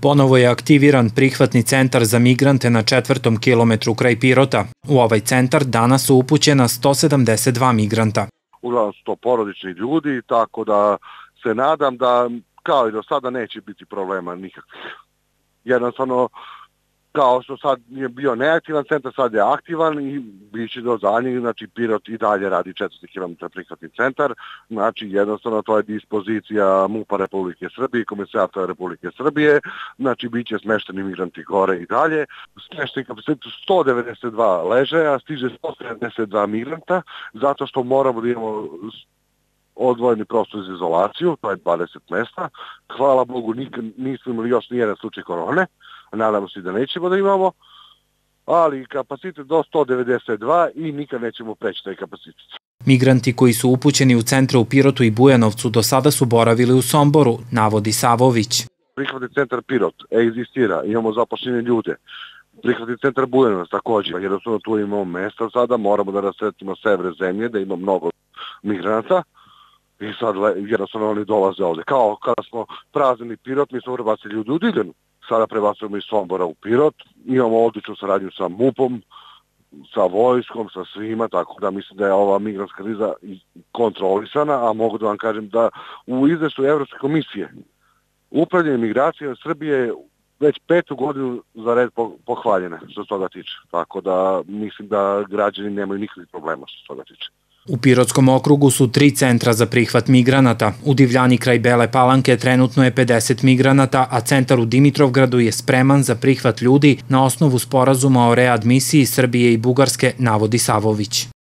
Ponovo je aktiviran prihvatni centar za migrante na 4. kilometru kraj Pirota. U ovaj centar danas su upućena 172 migranta. Uglavnom su to porodični ljudi, tako da se nadam da kao i do sada neće biti problema nikakvih. Jednostavno, kao što sad je bio neaktivan centar, sad je aktivan i bit će do zadnjeg, znači Pirot i dalje radi 400 km prihvatni centar, znači jednostavno to je dispozicija MUP-a Republike Srbije i Komesarijata Republike Srbije, znači bit će smešteni migranti gore i dalje, smešteni kapacitet 192 ležaja, stiže 172 migranta, zato što moramo da imamo odvojeni prostor za izolaciju, to je 20 mesta, hvala Bogu nismo imali još nijedan slučaj korone, nadamo se da nećemo da imamo, ali kapacitet do 192 i nikad nećemo preći taj kapacitet. Migranti koji su upućeni u centre u Pirotu i Bujanovcu do sada su boravili u Somboru, navodi Savović. Prihvatni centar Pirot egzistira, imamo zaposlene ljude. Prihvatni centar Bujanovac također, jednostavno tu imamo mesta sada, moramo da rasvetimo sever zemlje, da ima mnogo migranata. I sad jednostavno oni dolaze ovde. Kao kada smo praznili Pirot, mi smo prebacili ljudi u Diljanu. Sada prebacujemo iz Sombora u Pirot. Imamo odličnu saradnju sa MUP-om, sa vojskom, sa svima, tako da mislim da je ova migrantska kriza kontrolisana, a mogu da vam kažem da u izveštaju Evropske komisije upravljanje migracije Srbije je već 5. godinu za red pohvaljene što se toga tiče. Tako da mislim da građani nemaju nikakvih problema što se toga tiče. U Pirotskom okrugu su 3 centra za prihvat migranata. U Divljani kraj Bele Palanke trenutno je 50 migranata, a centar u Dimitrovgradu je spreman za prihvat ljudi na osnovu sporazuma o readmisiji Srbije i Bugarske, navodi Savović.